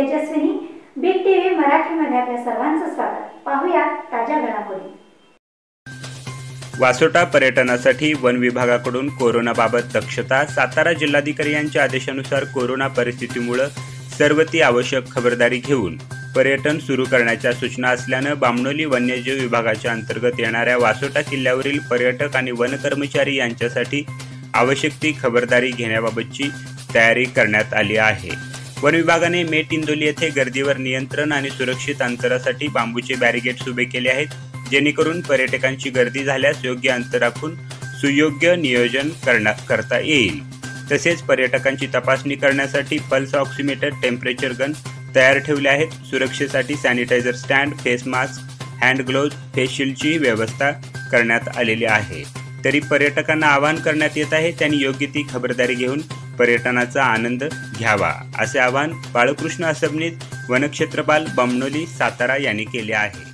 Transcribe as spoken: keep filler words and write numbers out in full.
Tejaswini, big TV मराठीमध्ये आपल्या सर्वांचं स्वागत. पाहूया ताज्या घडामोडी. वासोटा पर्यटनासाठी वन विभागाकडून कोरोनाबाबत दक्षता. सातारा जिल्हाधिकारी यांच्या आदेशानुसार कोरोना परिस्थितीमुळे सर्व ती आवश्यक खबरदारी घेऊन पर्यटन सुरू करण्याच्या सूचना असल्यानं बामणोली वन्यजीव विभागाच्या अंतर्गत येणाऱ्या वासोटा किल्ल्यावरील पर्यटक आणि वन कर्मचारी यांच्यासाठी आवश्यक ती खबरदारी घेण्याबाबतची तयारी करण्यात आली आहे. वन विभागाने मेट इंदोली येथे गर्दीवर नियंत्रण आणि सुरक्षित अंतरासाठी बांबूचे बॅरिगेड्स उभे केले आहेत, जेणेकरून पर्यटकांची गर्दी झाल्यास योग्य अंतर राखून सुयोग्य नियोजन करता येईल. तसेच पर्यटकांची तपासणी करण्यासाठी पल्स ऑक्सिमीटर, टेम्परेचर गन तयार ठेवले आहेत. सुरक्षेसाठी sanitiser stand, face mask, hand gloves, face शील्डची व्यवस्था करण्यात आलेली आहे. तरी पर्यटकांना आवाहन करण्यात येत आहे त्यांनी योग्य ती खबरदारी घेऊन पर्यटनाचा आनंद घ्यावा, असे आवाहन बाळकृष्ण असबनीस, वनक्षेत्रपाल, बामणोली, सातारा यांनी केले आहे.